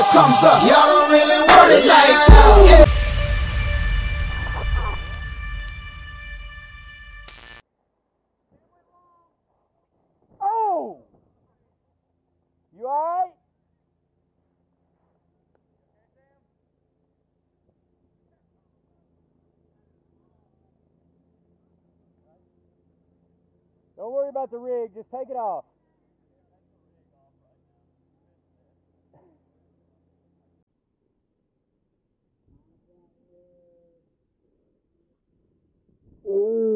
comes the, y'all don't really want it like that. Oh! You alright? Don't worry about the rig, just take it off. Ooh.